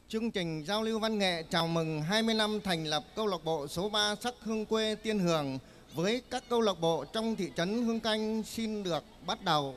Chương trình giao lưu văn nghệ chào mừng 20 năm thành lập câu lạc bộ số 3 Sắc Hương Quê Tiên Hường với các câu lạc bộ trong thị trấn Hương Canh xin được bắt đầu.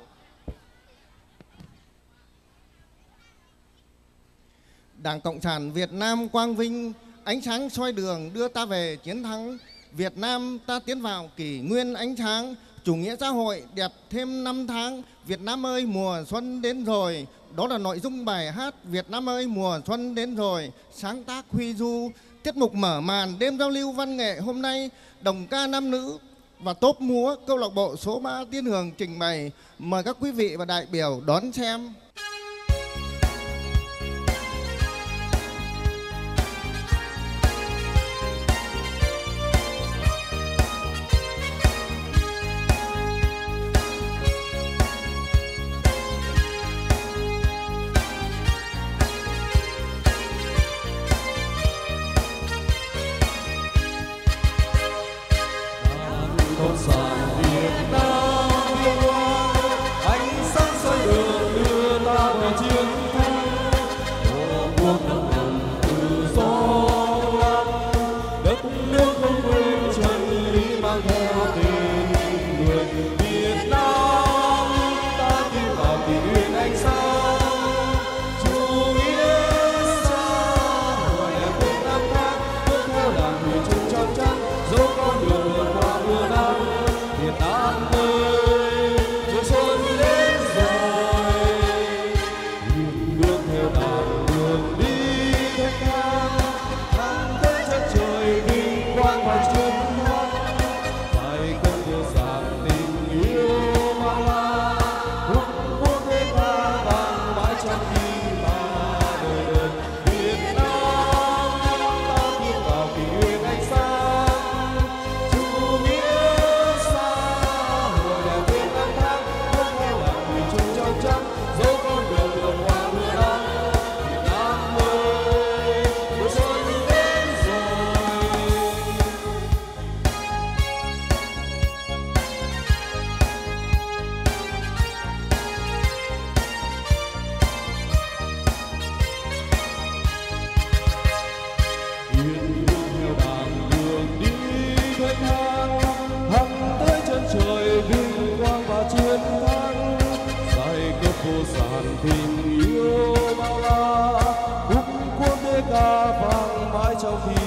Đảng Cộng sản Việt Nam quang vinh, ánh sáng soi đường đưa ta về chiến thắng. Việt Nam ta tiến vào kỷ nguyên ánh sáng, chủ nghĩa xã hội đẹp thêm năm tháng. Việt Nam ơi mùa xuân đến rồi. Đó là nội dung bài hát Việt Nam ơi mùa xuân đến rồi, sáng tác Huy Du. Tiết mục mở màn đêm giao lưu văn nghệ hôm nay, đồng ca nam nữ và tốp múa câu lạc bộ số 3 Tiên Hường trình bày. Mời các quý vị và đại biểu đón xem. Cộng sản Việt Nam yêu hoa, ánh sáng soi đường đưa ta về chiến thắng. Tổ quốc độc lập tự do lắm, đất nước không quên chân lý mang theo tình người Việt Nam. Ta tin vào kỷ nguyên ánh sáng, chủ nghĩa xã hội đẹp bên năm tháng, bước theo đảng người chung trong trắng, dẫu con đường vượt qua mưa nắng. Việt Nam ơi, mùa xuân đến rồi, nhìn bước theo đàn đường đi thanh thang, thẳng tới chân trời vinh quang và chiến thắng. Bài công vô giản tình yêu mang la, quốc quốc thế ta vang mãi trong tim ta đời đời. Việt Nam ta tin vào kỷ nguyên ánh sáng, chủ nghĩa dẫu con đường vượt qua mưa nắng. Việt Nam ơi, mùa xuân đến rồi. Yên theo đàng đường đi thanh thang, thẳng tới chân trời vinh quang và chiến thắng. Giai cấp vô sản tình yêu bao la, khúc quốc đế ca vang mãi trong khi